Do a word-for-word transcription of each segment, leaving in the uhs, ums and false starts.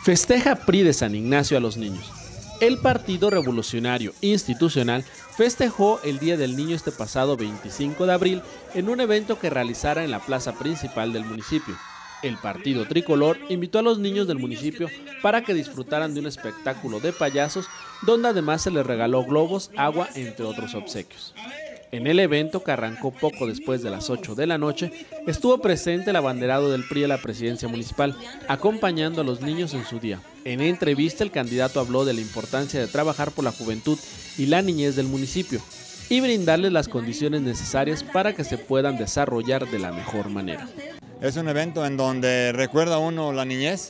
Festeja P R I de San Ignacio a los niños. El Partido Revolucionario Institucional festejó el Día del Niño este pasado veinticinco de abril en un evento que realizara en la plaza principal del municipio. El partido tricolor invitó a los niños del municipio para que disfrutaran de un espectáculo de payasos, donde además se les regaló globos, agua, entre otros obsequios. En el evento, que arrancó poco después de las ocho de la noche, estuvo presente el abanderado del P R I a la presidencia municipal, acompañando a los niños en su día. En entrevista, el candidato habló de la importancia de trabajar por la juventud y la niñez del municipio y brindarles las condiciones necesarias para que se puedan desarrollar de la mejor manera. Es un evento en donde recuerda uno la niñez,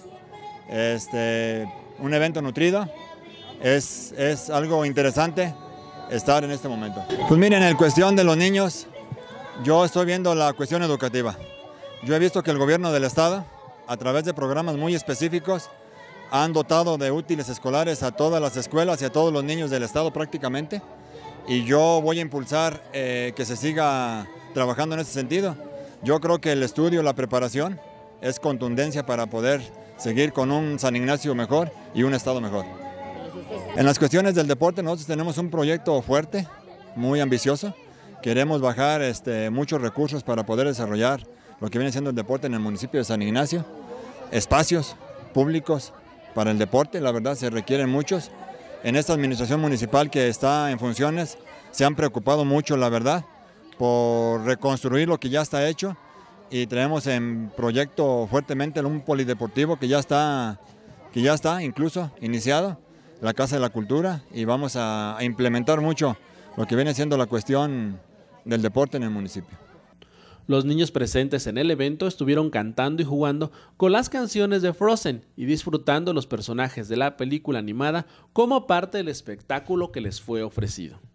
este, un evento nutrido, es, es algo interesante estar en este momento. Pues miren, en cuestión de los niños, yo estoy viendo la cuestión educativa. Yo he visto que el gobierno del estado, a través de programas muy específicos, han dotado de útiles escolares a todas las escuelas y a todos los niños del estado prácticamente, y yo voy a impulsar eh, que se siga trabajando en ese sentido. Yo creo que el estudio, la preparación, es contundencia para poder seguir con un San Ignacio mejor y un estado mejor. En las cuestiones del deporte, nosotros tenemos un proyecto fuerte, muy ambicioso. Queremos bajar este, muchos recursos para poder desarrollar lo que viene siendo el deporte en el municipio de San Ignacio. Espacios públicos para el deporte, la verdad se requieren muchos. En esta administración municipal que está en funciones, se han preocupado mucho, la verdad, por reconstruir lo que ya está hecho, y tenemos en proyecto fuertemente un polideportivo que ya está, que ya está incluso iniciado, la Casa de la Cultura, y vamos a, a implementar mucho lo que viene siendo la cuestión del deporte en el municipio. Los niños presentes en el evento estuvieron cantando y jugando con las canciones de Frozen y disfrutando los personajes de la película animada como parte del espectáculo que les fue ofrecido.